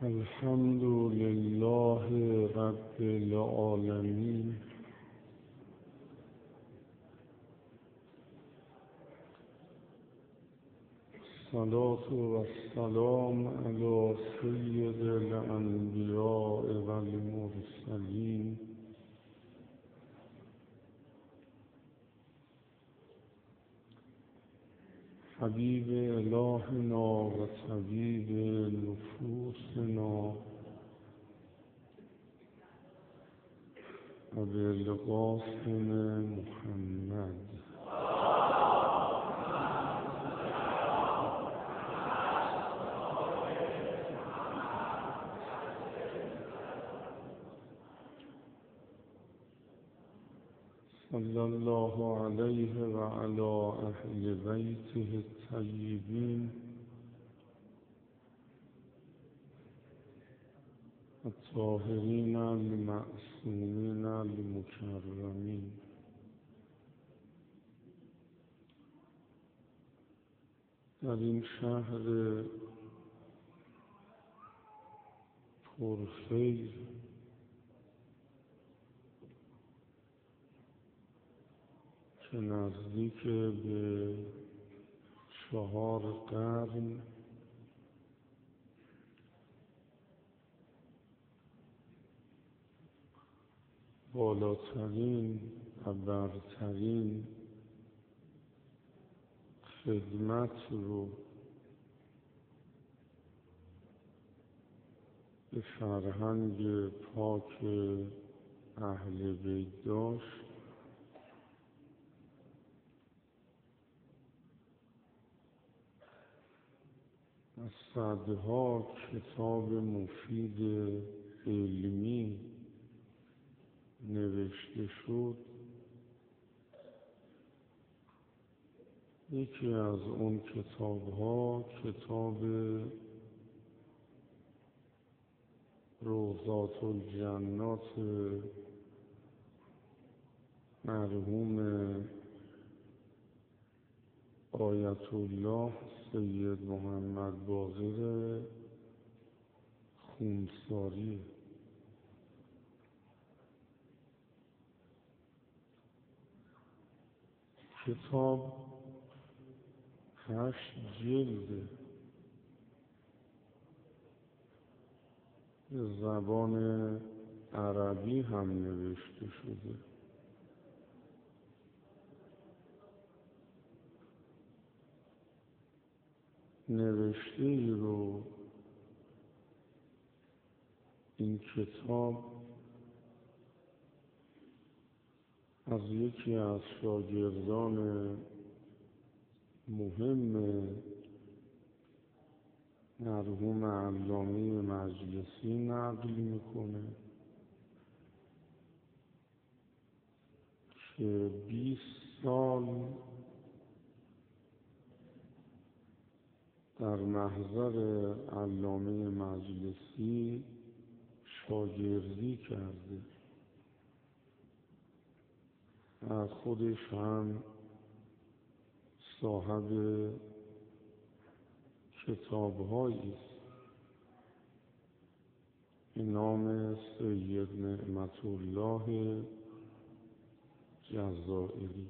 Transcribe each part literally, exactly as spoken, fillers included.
الحمد لله رب العالمين، الصلاة والسلام على سيد الأنبياء والمرسلين حبيب إلهنا وطبيب نفوسنا أبي القاسم محمد صلى الله عليه وعلى أهل بيته الطيبين الطاهرين المعصومين المكرمين. در این شهر پرخیر که نزدیک به چهار قرن بالاترین و برترین خدمت رو به فرهنگ پاک اهل بیت داشت، از صدها کتاب مفید علمی نوشته شد. یکی از اون کتاب ها کتاب روضات الجنات مرحوم آیت الله سید محمد باقر خونساری. کتاب هشت جلده، به زبان عربی هم نوشته شده. نوشته ای رو این کتاب از یکی از شاگردان مهم مرحوم علامه مجلسی نقل میکنه که بیست سال در محضر علامه مجلسی شاگردی کرده و خودش هم صاحب کتاب‌هایی است به نام سید نعمت الله جزائری.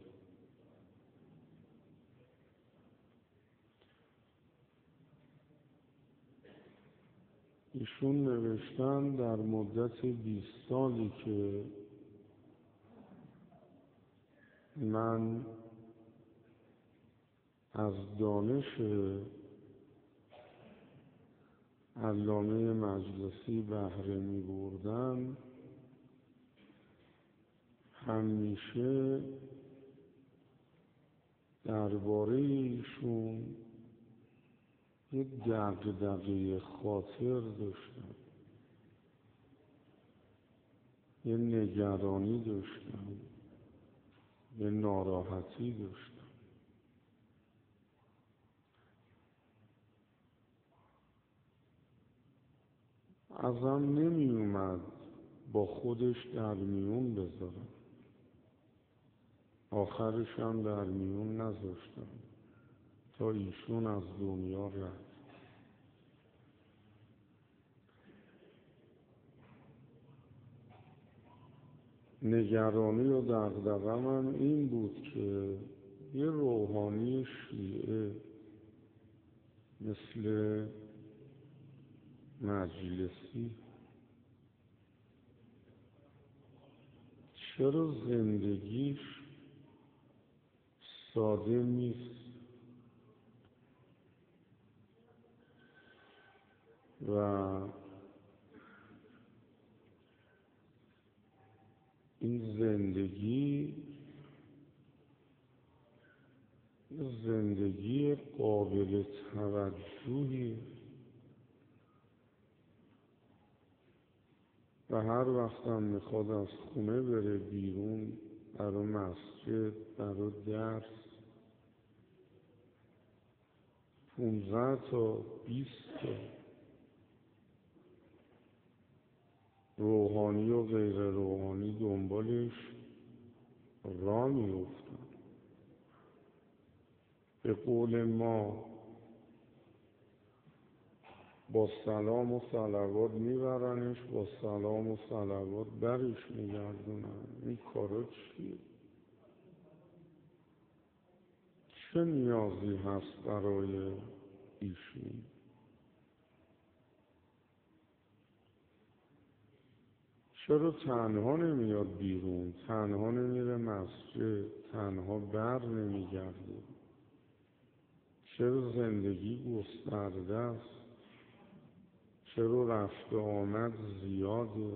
ایشون نوشتن در مدت بیست سالی که من از دانش علامه مجلسی بهره می بردم، همیشه درباره ایشون یک دغدغه خاطر داشتم، یه نگرانی داشتم، یه ناراحتی داشتم. ازم نمی اومد با خودش در میون بذارم، آخرش هم در میون نذاشتم تا ایشون از دنیا رفت. نگرانی و دغدغه‌م هم این بود که یه روحانی شیعه مثل مجلسی چرا زندگیش ساده نیست و این زندگی زندگی قابل توجهی و هر وقت هم میخواد از خونه بره بیرون، برای مسجد، برای درس، پونزده تا بیست تا روحانی و غیر روحانی دنبالش راه میافتن. به قول ما با سلام و صلوات میبرنش، با سلام و صلوات برش میگردونن. این کارا چیه؟ چه نیازی هست برای ایشون؟ چرا تنها نمیاد بیرون؟ تنها نمیره مسجد؟ تنها بر نمیگرده؟ چرا زندگی گسترده است؟ چرا رفت و آمد زیاده؟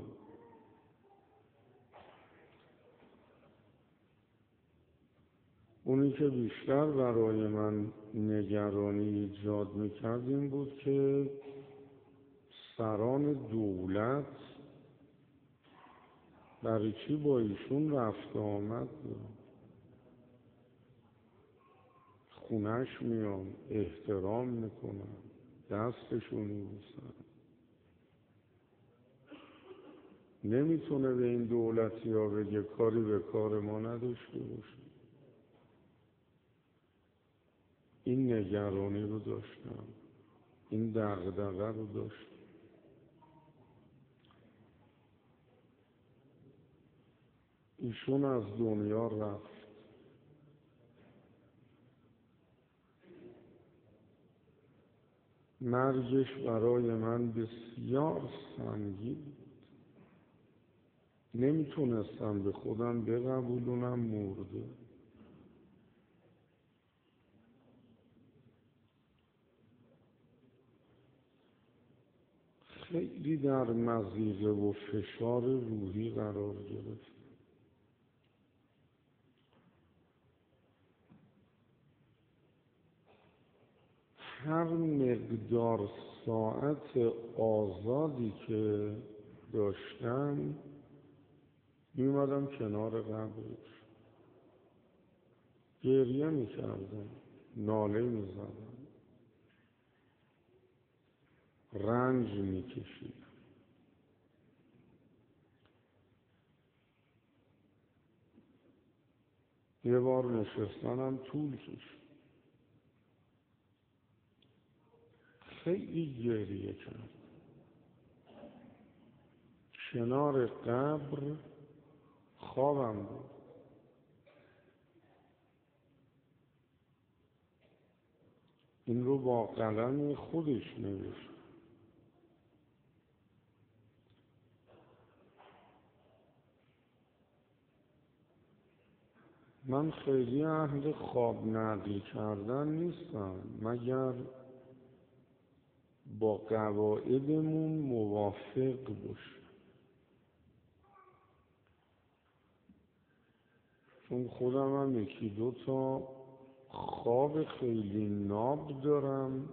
اونی که بیشتر برای من نگرانی ایجاد میکرد این بود که سران دولت برای چی با ایشون رفت و آمد داره؟ خونش میان، احترام میکنن، دستشون میبوسن. نمیتونه به این دولتی ها بگه کاری به کار ما نداشته باشه. این نگرانی رو داشتم، این دغدغه رو داشتم. ایشون از دنیا رفت. مرگش برای من بسیار سنگین بود. نمیتونستم به خودم بقبولونم مرده. خیلی در مضیقه و فشار روحی قرار گرفت. هر مقدار ساعت آزادی که داشتم میومدم کنار قبرش، گریه میکردم، ناله میزدم، رنج میکشیدم. یه بار نشستنم طول کشید. خیلی گریه کرد. کنار قبر خوابم بود. این رو با قلم خودش نوشت. من خیلی اهل خواب نقل کردن نیستم مگر با قواعدمون موافق باشه، چون خودم هم یکی دو تا خواب خیلی ناب دارم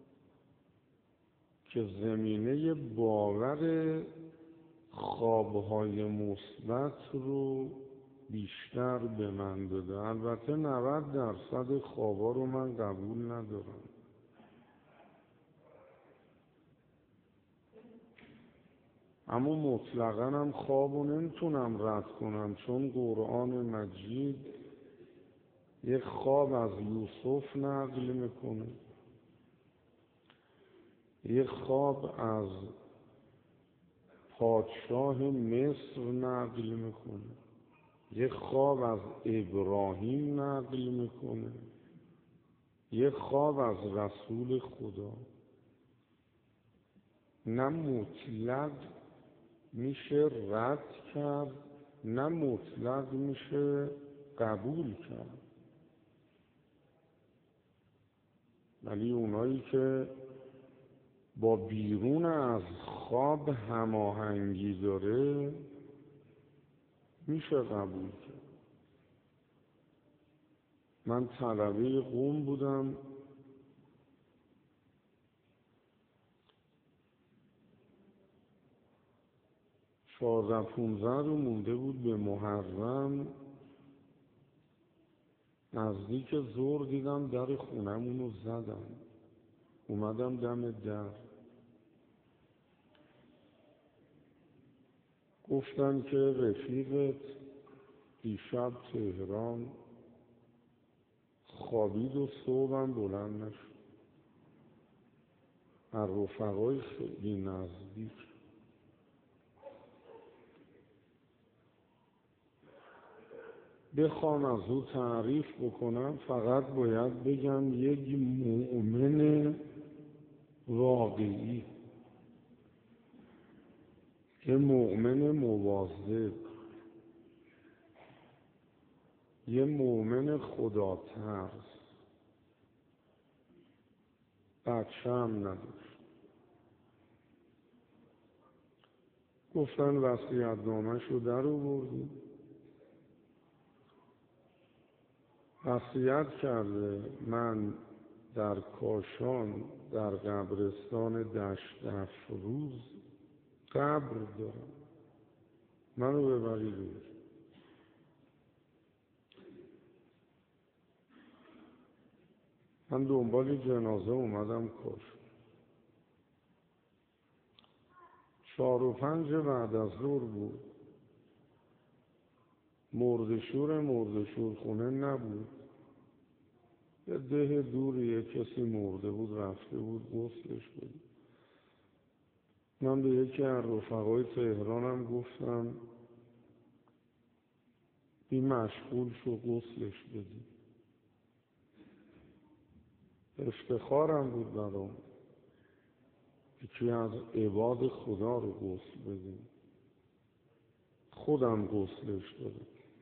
که زمینه باور خوابهای مثبت رو بیشتر به من داده. البته نود درصد خوابا رو من قبول ندارم، اما مطلقاً هم خوابو نمیتونم رد کنم، چون قرآن مجید یک خواب از یوسف نقل میکنه، یک خواب از پادشاه مصر نقل میکنه. یه خواب از ابراهیم نقل میکنه، یه خواب از رسول خدا. نه مطلق میشه رد کرد، نه مطلق میشه قبول کرد. ولی اونایی که با بیرون از خواب هماهنگی داره میشه قبول کرد. من طلبه قم بودم، چهارده پونزده رو مونده بود به محرم. نزدیک ظهر دیدم در خونمون رو زدم، اومدم دم در، گفتن که رفیقت دیشب تهران خوابید و صبحم بلند نشد. از رفقای خیلی نزدیک. بخوام از او تعریف بکنم فقط باید بگم یک مؤمن واقعی، یه مؤمن مواظب، یه مؤمن خدا ترس. بچه هم نداشت. گفتن وصیت نامش رو در آوردیم، وصیت کرده من در کاشان در قبرستان دشت افروز قبر دارم، منو ببرید اونجا. من دنبال جنازه اومدم کاشان. چهار و پنج بعد از ظهر بود. مردشور مردشور خونه نبود. یه ده دوری یه کسی مرده بود رفته بود غسلش بود. من به یکی از رفقای تهرانم گفتم این مشغول شو غسلش بدی. افتخارم بود برام یکی از عباد خدا رو غسل بدیم. خودم غسلش دادم.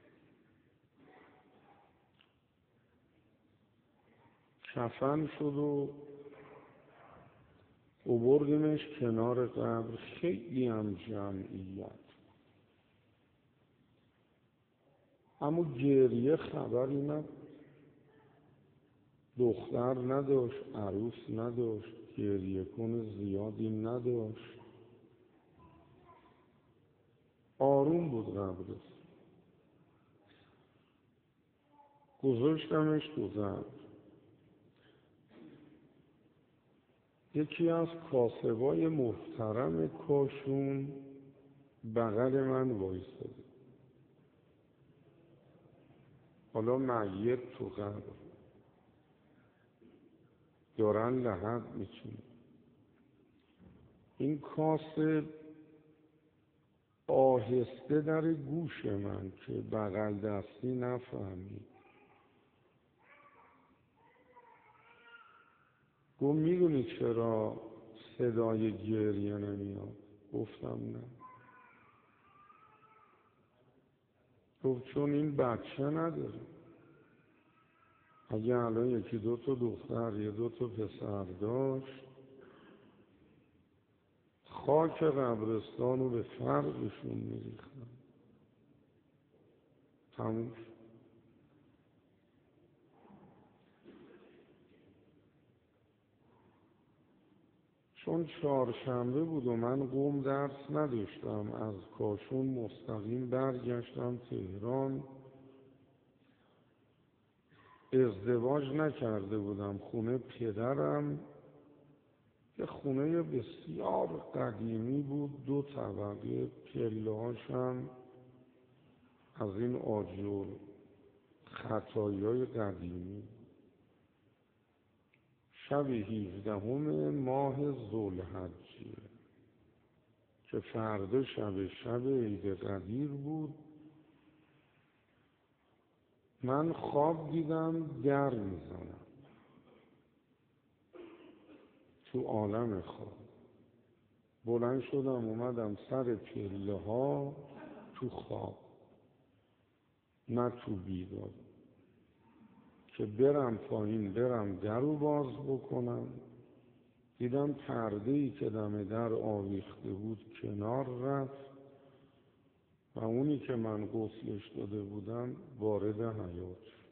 کفن شد و آوردیمش کنار قبر. خیلی هم جمعیت، اما گریه خبری نبود. دختر نداشت، عروس نداشت، گریه کن زیادی نداشت. آروم بود قبرش. گذاشتمش تو قبر. یکی از کاسبای محترم کاشون بغل من وایساده. حالا میت تو قبر دارن لحد میچینن. این کاسب آهسته در گوش من که بغل دستی نفهمید گفت میدونی چرا صدای گریه نمیاد؟ گفتم نه. گفت چون این بچه نداره. اگه الان یکی دو تا دختر یه دو تا پسر داشت خاک قبرستان رو به فرقشون میریختن. تموم شد. چون چهارشنبه بود و من قم درس نداشتم، از کاشون مستقیم برگشتم تهران. ازدواج نکرده بودم. خونه پدرم یه خونه بسیار قدیمی بود، دو طبقه، پله‌هاش هم از این آجر خطایای قدیمی. شب هفدهم ماه ذوالحجه که فردا شب شب عید قدیر بود. من خواب دیدم در میزنم تو عالم خواب. بلند شدم اومدم سر پله ها تو خواب، نه تو بیدار، که برم پایین برم در رو باز بکنم. دیدم پرده‌ای که دم در آویخته بود کنار رفت و اونی که من غسلش داده بودم وارد حیاط شد.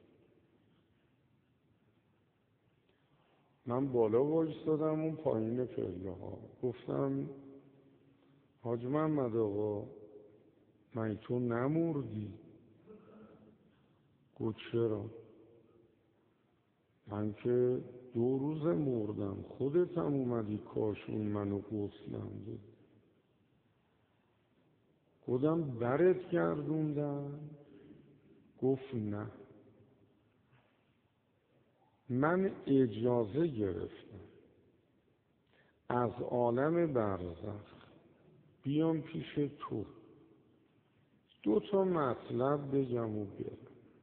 من بالا وایستادم اون پایین پله ها، گفتم حاج محمد آقا من تو نمردی؟ گفت چرا؟ من که دو روز مردم، خودت هم اومدی کاشون منو غسلم داد. گفتم برت گردوندم؟ گفت نه، من اجازه گرفتم از عالم برزخ بیام پیش تو دو تا مطلب بگم و برم.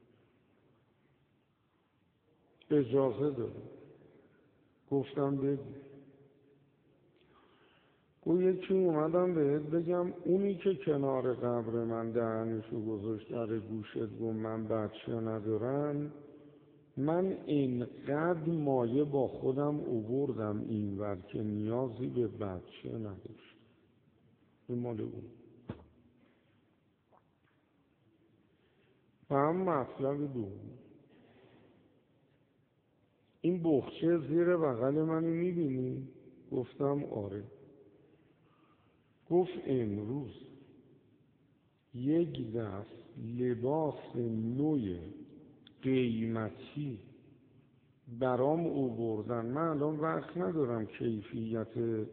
اجازه دارم. گفتم بگو. گفت یکی اومدم بهت بگم اونی که کنار قبر من دهنشو گذاشت در گوشت گفت من بچه ندارم، من اینقدر مایه با خودم آوردم اینور که نیازی به بچه نداشت. این مال اون. و هم مطلب دوم، این بخچه زیر بغل منو میبینی؟ گفتم آره. گفت امروز یک دست لباس نوی قیمتی برام آوردن. من الان وقت ندارم کیفیت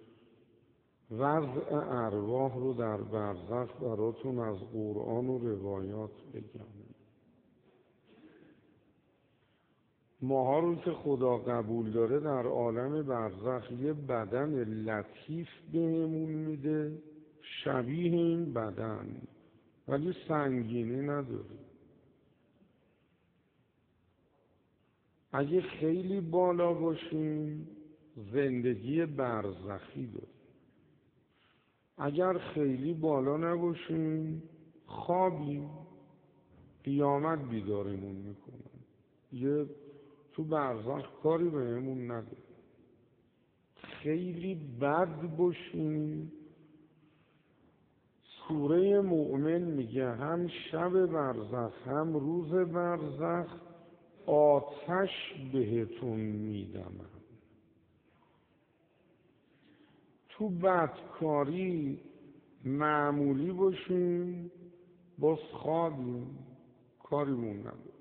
وضع ارواح رو در برزخ براتون از قرآن و روایات بگم. ماها رو که خدا قبول داره در عالم برزخ یه بدن لطیف بهمون میده شبیه این بدن، ولی سنگینی نداره. اگه خیلی بالا باشیم زندگی برزخی داره، اگر خیلی بالا نباشیم خوابیم، قیامت بیدارمون میکنن. یه تو برزخ کاری بهمون نداره. خیلی بد باشیم، سوره مؤمن میگه هم شب برزخ هم روز برزخ آتش بهتون میدمم. تو بدکاری معمولی باشیم باز خوابیم، کاریمون نداره.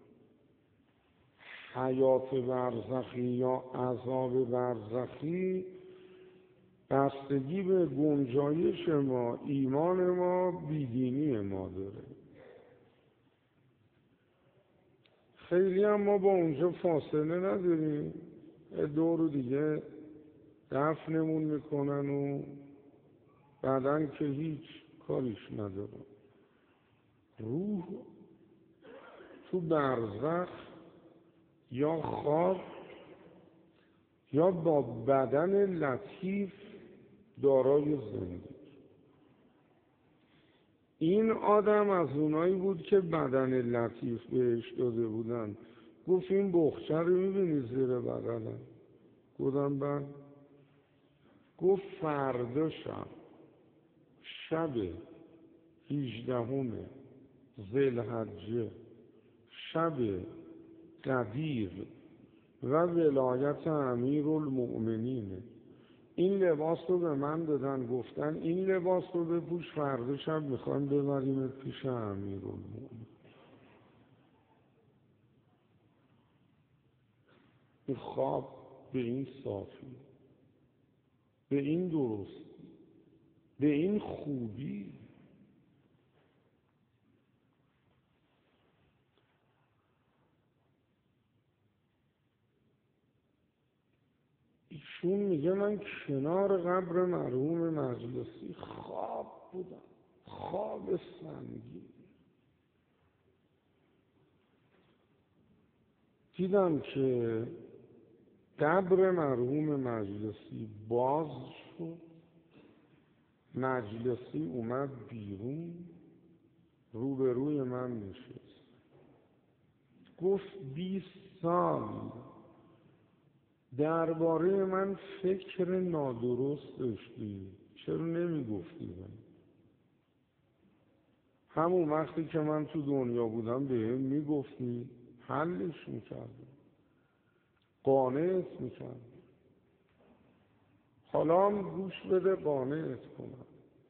حیات برزخی یا عذاب برزخی بستگی به گنجایش ما، ایمان ما، بیدینی ما داره. خیلی هم ما با اونجا فاصله نداریم، دور دیگه دفنمون میکنن و بعدن که هیچ کاریش نداره. روح تو برزخ یا خواب یا با بدن لطیف دارای زندگی. این آدم از اونایی بود که بدن لطیف بهش داده بودن. گفت این بخچه رو میبینی زیر بغلم؟ گفتم بله. گفت فردا شب شب هجدهم ذوالحجه، شب قدیر و ولایت امیرالمؤمنینه، این لباس رو به من دادن، گفتن این لباس رو بپوش فردا شب میخوایم ببریمت پیش امیرالمؤمنین. این خواب به این صافی، به این درست، به این خوبی. ایشون میگه من کنار قبر مرحوم مجلسی خواب بودم، خواب سنگین. دیدم که قبر مرحوم مجلسی باز شد. مجلسی اومد بیرون، روبروی من نشست، گفت بیست سال درباره من فکر نادرست داشتی، چرا نمی گفتی من؟ همون وقتی که من تو دنیا بودم به هم می گفتی، حلش می کردم، قانعت می کردم. حالا هم گوش بده قانعت کنم.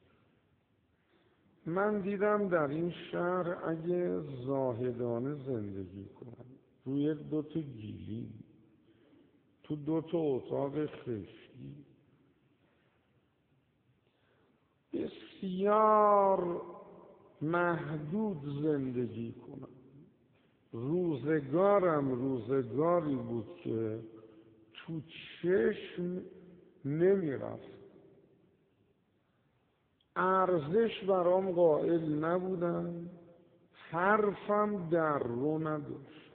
من دیدم در این شهر اگه زاهدانه زندگی کنم، روی دو تا گیلی، تو دو تا اتاق خشکی، بسیار محدود زندگی کنم، روزگارم روزگاری بود که تو چشم نمی رفت، ارزش برام قائل نبودم، حرفم در رو نداشت.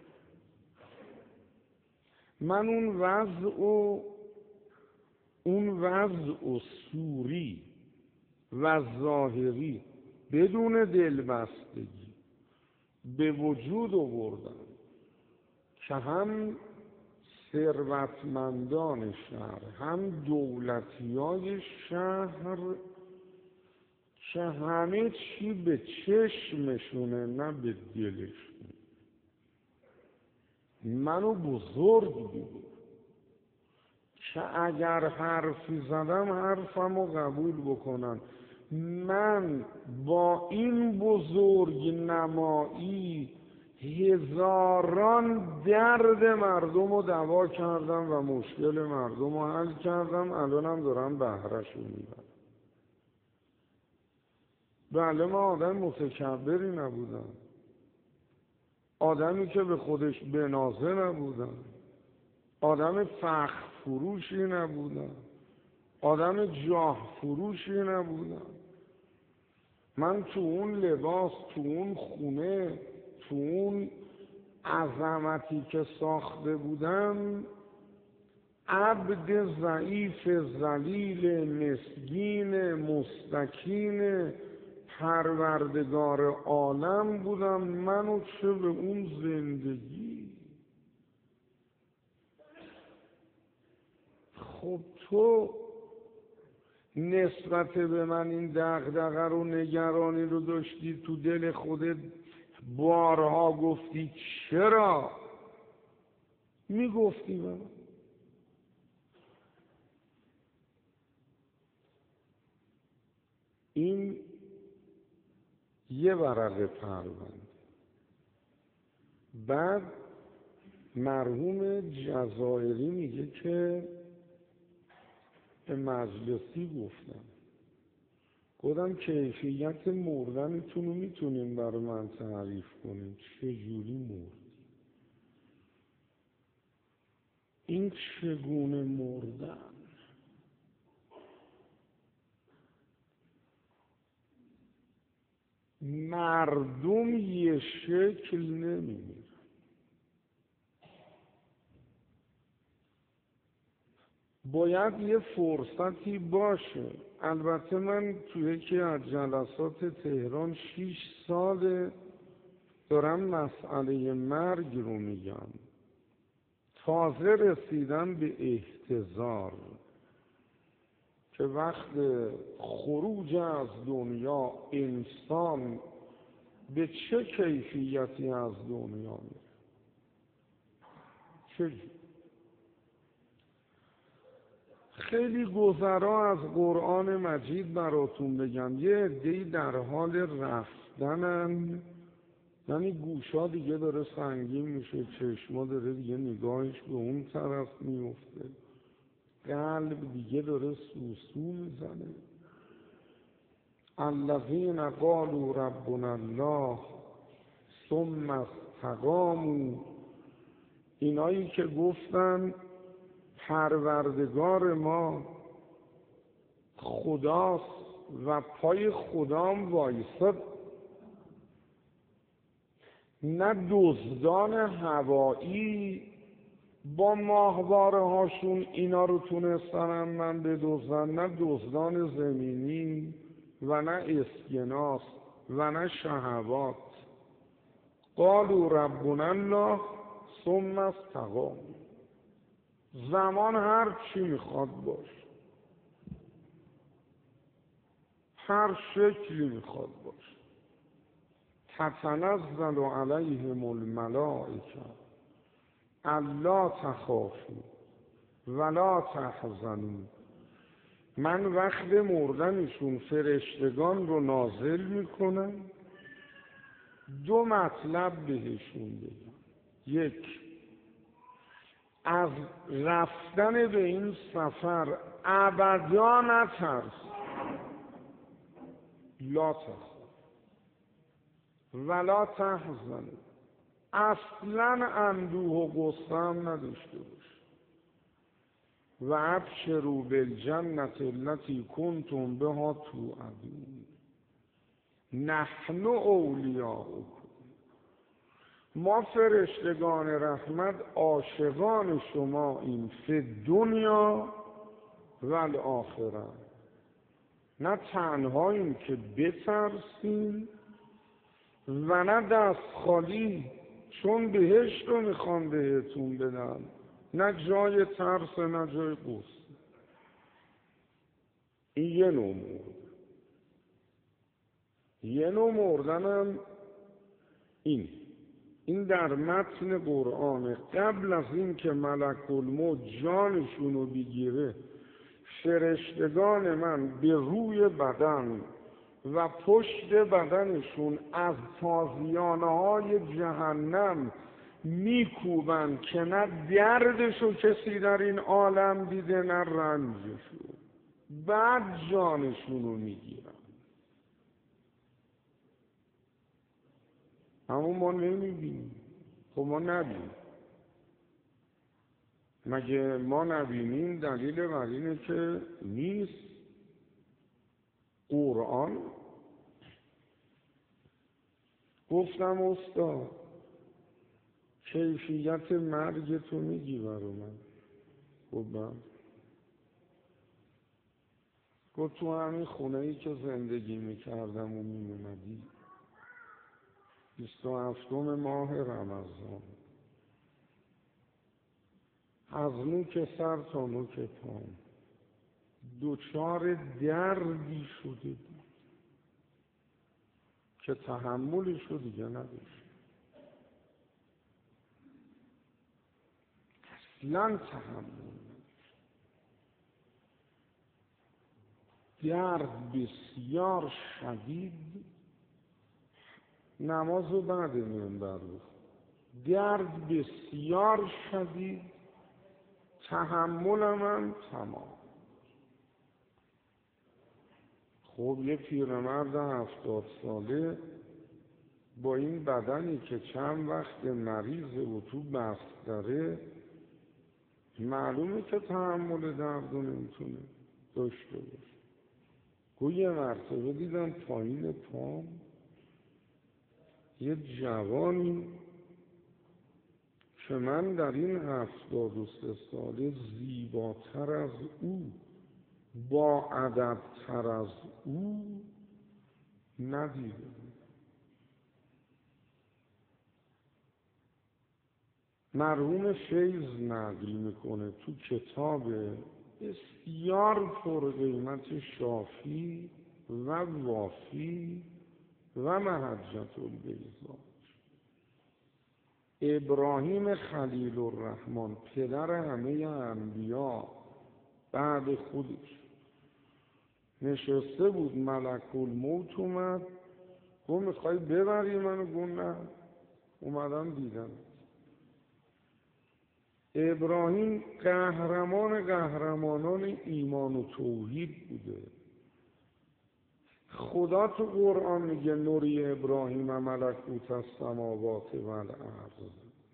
من اون وضع و اون وضع و سوری و ظاهری بدون دلبستگی به وجود آوردم که هم ثروتمندان شهر هم دولتیای شهر که همه چی به چشمشونه نه به دلشون منو بزرگ دیدن که اگر حرفی زدم حرفمو قبول بکنن. من با این بزرگ نمایی هزاران درد مردم رو دوا کردم و مشکل مردم رو حل کردم، الانم دارم بهره‌شو میبرم. بله، من آدم متکبری نبودم، آدمی که به خودش بنازه نبودم، آدم فخر فروشی نبودم، آدم جاه فروشی نبودم. من تو اون لباس، تو اون خونه، تو اون عظمتی که ساخته بودم، عبد ضعیف ذلیل مسکین مستکین پروردگار عالم بودم. منو چه به اون زندگی. خب تو نسبت به من این دغدغه رو نگرانی رو داشتی، تو دل خودت بارها گفتی چرا میگفتی به من؟ این یه ورقه پرونده. بعد مرحوم جزائری میگه که به مجلسی گفتم گفتم کیفیت مردنتون رو میتونین برای من تعریف کنین، چجوری مرد؟ این چگونه مردن؟ مردم یه شکل نمیمیرن. باید یه فرصتی باشه. البته من توی یکی از جلسات تهران شیش سال دارم مسئله مرگ رو میگم. تازه رسیدم به احتضار که وقت خروج از دنیا انسان به چه کیفیتی از دنیا میره. چجور؟ خیلی گذرا از قرآن مجید براتون بگم. یه عده‌ای در حال رفتنن، یعنی گوشا دیگه داره سنگین میشه، چشما داره دیگه نگاهش به اون طرف میفته، قلب دیگه داره سوسو میزنه. الذین قالوا ربنا الله ثم استقاموا، اینایی که گفتن پروردگار ما خداست و پای خدام وایساد. نه دزدان هوایی با ماهواره هاشون اینا رو تونستن من بدزدن، نه دزدان زمینی و نه اسکناس و نه شهوات. قالوا ربنا الله ثم استقاموا. زمان هر چی میخواد باش، هر شکلی میخواد باش، تتنزل علیهم الملائکه الا تخافوا ولا تحزنوا. من وقت مردنشون فرشتگان رو نازل میکنم، دو مطلب بهشون بگم. یک، از رفتن به این سفر ابدا نترس، لا تخاف ولا تحزن، اصلا اندوه و غصه هم نداشته باش. و ابشروا بالجنة التي کنتم بها توعدون نحن اولیاؤکم. ما فرشتگان رحمت عاشقان شما این فی دنیا و الاخره. نه تنهاییم که بترسیم و نه دست خالی، چون بهشت رو میخوام بهتون بدم، نه جای ترس نه جای غصه. این یه نوع مردن. یه نوع مردنم این این در متن قرآن. قبل از این که ملک الموت جانشونو بگیره، فرشتگان من به روی بدن و پشت بدنشون از تازیانه های جهنم میکوبن که نه دردشو کسی در این عالم دیده نه رنجشو، بعد جانشونو میگیرن. اما ما نمیبینیم. خب ما نبینیم. مگه ما نبینیم دلیل بر اینه که نیست. قرآن گفتم استاد کیفیت مرگ تو میگی برو من. خب گفت تو همین خونه ای که زندگی میکردم و میومدی بیست و هفتم ماه رمضان از نوک سر تا نوک پام دوچار دردی شده بود که تحملش رو دیگه نداشت. اصلا تحمل نداشت. درد بسیار شدید. نماز رو بعد منبر بود. درد بسیار شدید، تحملم هم تمام. خب یه پیرمرد هفتاد ساله با این بدنی که چند وقت مریضه و تو بستره، معلومه که تحمل درد رو نمیتونه داشته باشه. گوی یه مرتبه دیدم پایین پام یه جوانی که من در این هفتاد و سه ساله زیباتر از او، با ادب‌تر از او ندیده. مرحوم فیض نقل میکنه تو کتاب بسیار پرقیمت شافی و وافی و محجة البیضاء، ابراهیم خلیل الرحمن پدر همه انبیا بعد خودش نشسته بود، ملک الموت اومد گفت میخوای ببری منو؟ گفت نه، اومدم دیدم. ابراهیم قهرمان قهرمانان ایمان و توحید بوده. خدا تو قرآن میگه نوری ابراهیم ملکوت السماوات و الارض.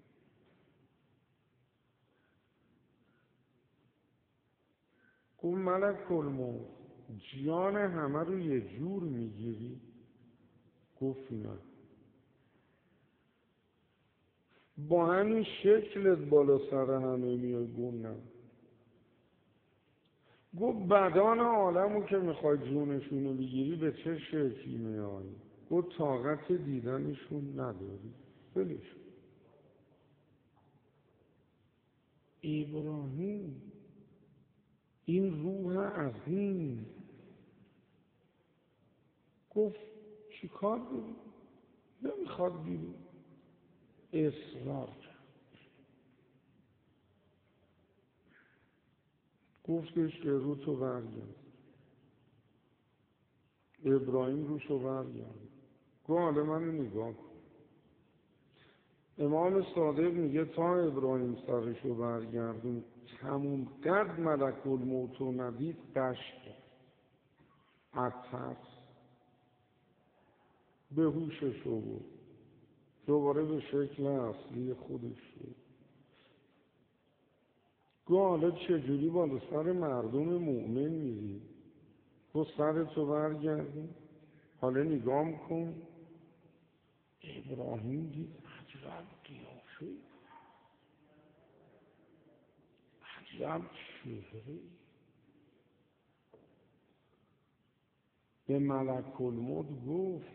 گفت ملک الموت جان همه رو یه جور میگیری؟ گفت نه. با همین شکلت بالا سر همه میای گونم. گفت بدان عالمو که میخوای جونشونو بگیری به چه شکلی میای؟ گفت طاقت دیدنشون نداری، بلشون. ابراهیم این روح عظیم گفت چی کار داری؟ نمیخواد بیرون. اصرار کرد. گفتش که رو تو برگرد. ابراهیم روشو برگرد. گفت حالا منو نگاه کن. امام صادق میگه تا ابراهیم سرشو برگردون تموم قد ملک الموت و ندید قش کرد. عطرس به هوششو بود. دوباره به شکل اصلی خودش شد. گفت حالا چجوری بالا سر مردم مؤمن میری؟ گفت سرتو برگردون، حالا نگام کن. ابراهیم دید عجب قیافه‌ای، عجب چهره‌ای. به ملک الموت گفت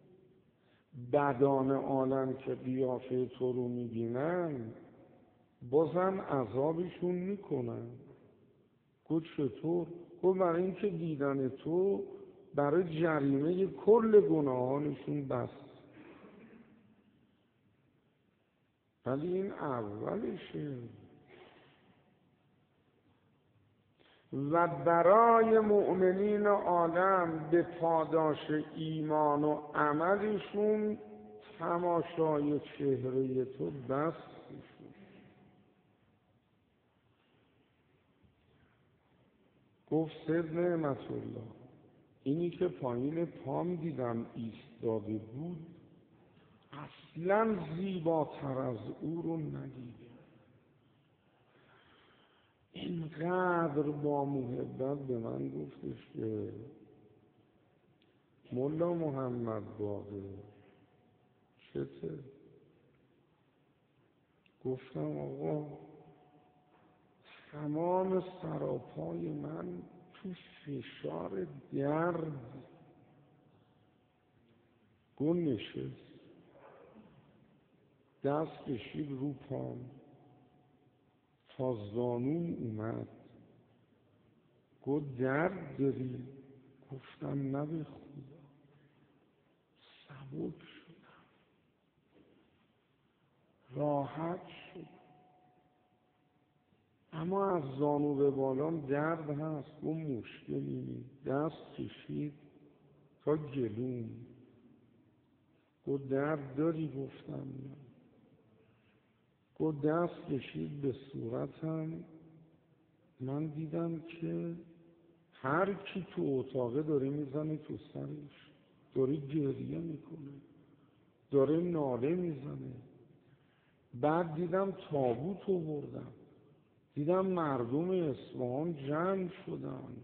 بدان عالم که قیافه تو رو میبینن بازم عذابشون میکنن. گفت چطور؟ گفت برای اینکه دیدن تو برای جریمه کل گناهانشون بس. ولی این اولشه. و برای مؤمنین عالم به پاداش ایمان و عملشون تماشای چهره تو بس. گفت سید نعمت الله اینی که پایین پام دیدم ایستاده بود اصلا زیباتر از او رو ندیدم. اینقدر با محبت به من گفتش که مولا محمد باقر چته؟ گفتم آقا تمام سراپای من تو فشار درد. گفت نشست، دست کشید رو پام تا زانوم اومد. گفت درد داری؟ گفتم نه به خدا. سبک شدم، راحت شدم، اما از زانو به بالام درد هست. گفت مشکلی نیست. دست کشید تا گلوم. گفت درد داری؟ گفتم نه. گفت دست کشید به صورتم. من دیدم که هر کی تو اتاقه داره میزنه تو سرش، داره گریه میکنه، داره ناله میزنه. بعد دیدم تابوت آوردم، دیدم مردم اصفهان جمع شدن،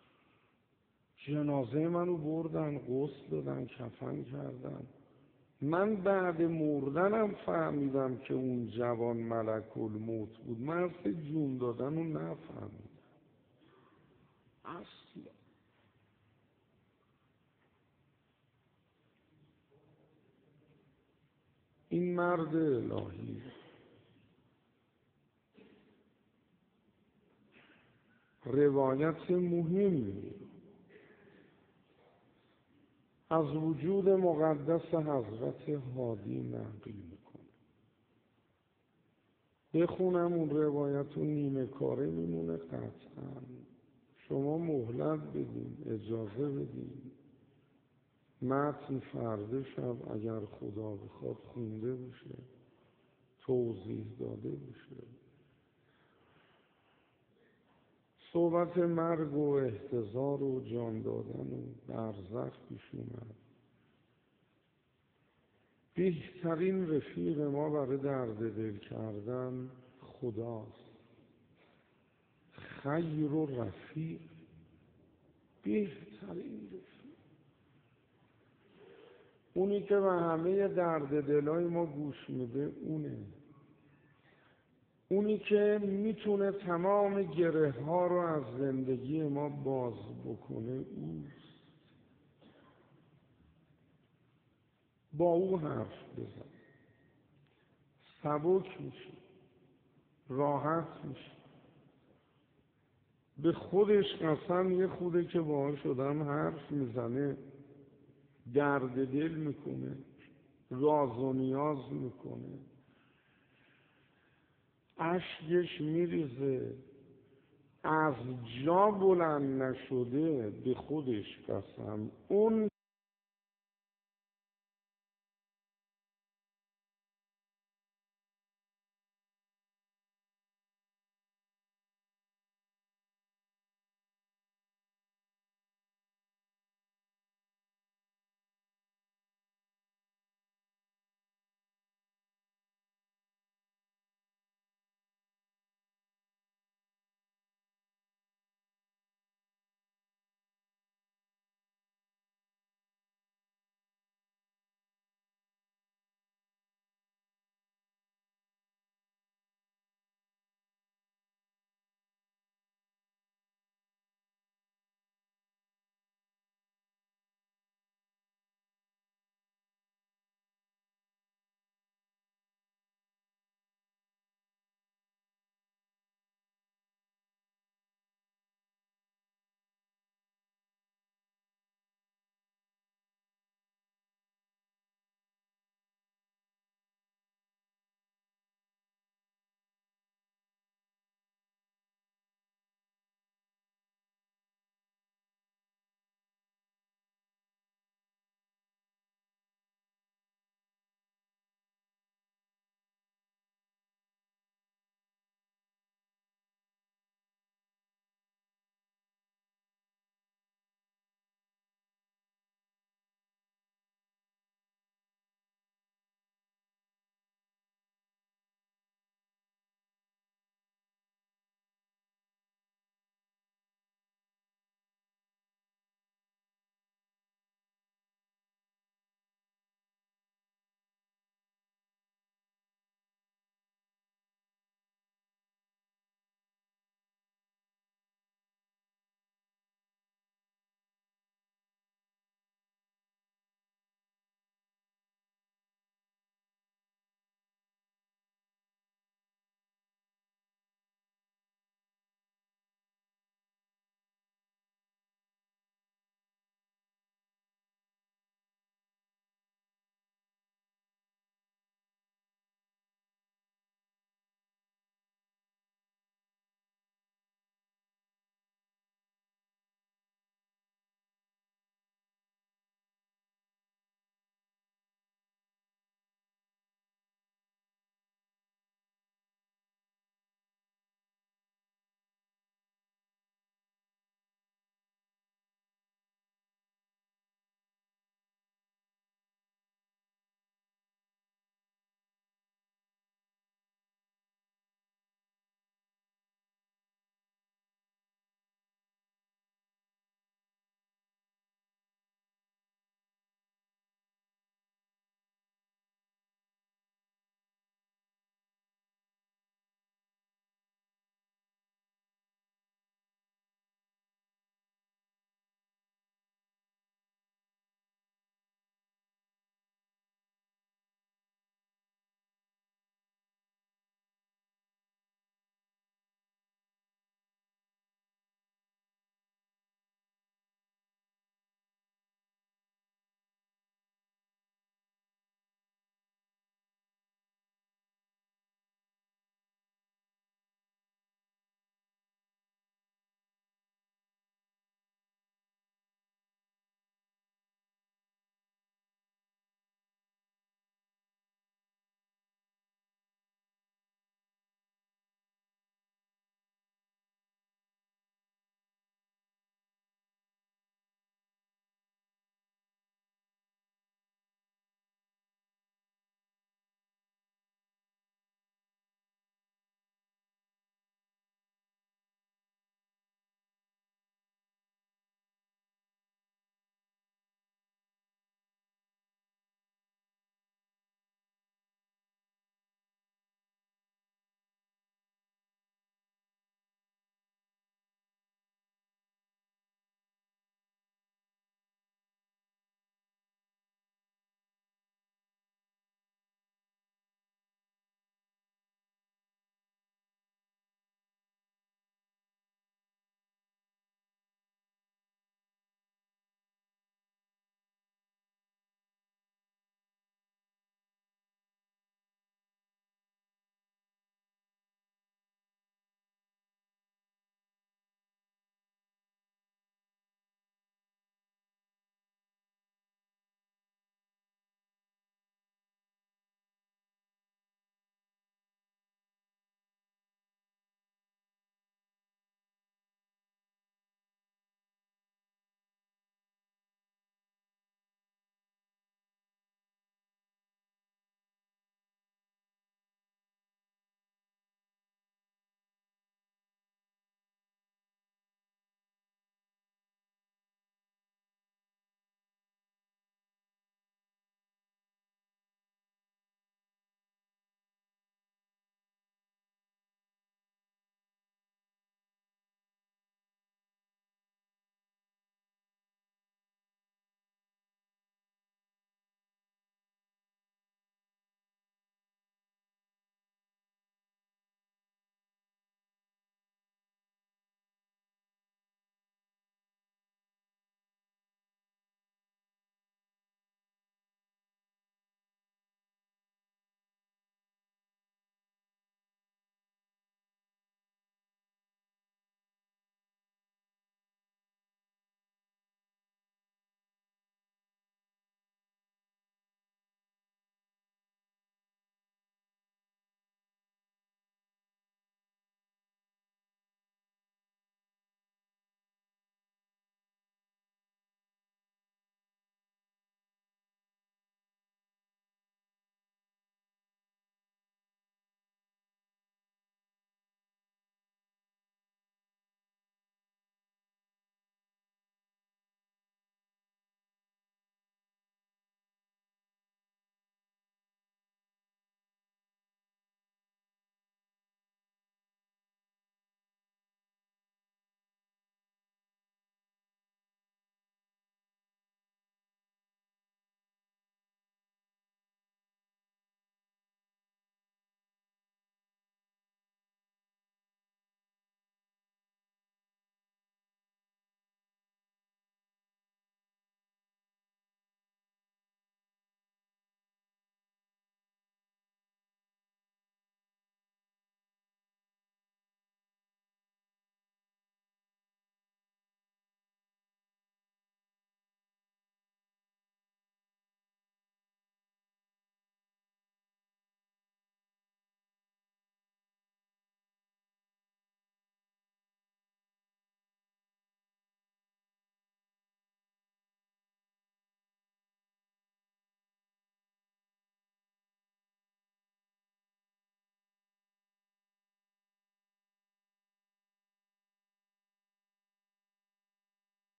جنازه منو بردن، غسل دادن، کفن کردن. من بعد مردنم فهمیدم که اون جوان ملک الموت بود. من اصلا جون دادن رو نفهمیدم اصلا. این مرد الهی روایت مهمی از وجود مقدس حضرت هادی نقل میکنه. بخونم اون روایت رو نیمه کاره میمونه قطعا. شما مهلت بدین، اجازه بدین، متن فردا شب اگر خدا بخواد خونده بشه، توضیح داده بشه. صحبت مرگ و احتضار و جان دادن و برزخ پیش اومد. بهترین رفیق ما برای درد دل کردن خداست. خیر و رفیق، بهترین رفیق، اونی که به همه درد دلای ما گوش میده اونه. اونی که میتونه تمام گره ها رو از زندگی ما باز بکنه اوست. با او حرف بزن، سبک میشه، راحت میشه. به خودش قسم یه خوده که باهاش آدم حرف میزنه، درد دل میکنه، راز و نیاز میکنه، اشکش میریزه، از جا بلند نشده. به خودش قسم اون